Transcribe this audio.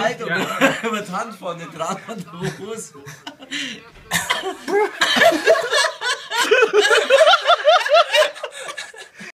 Alter, mit Hand vorne dran an der Hose.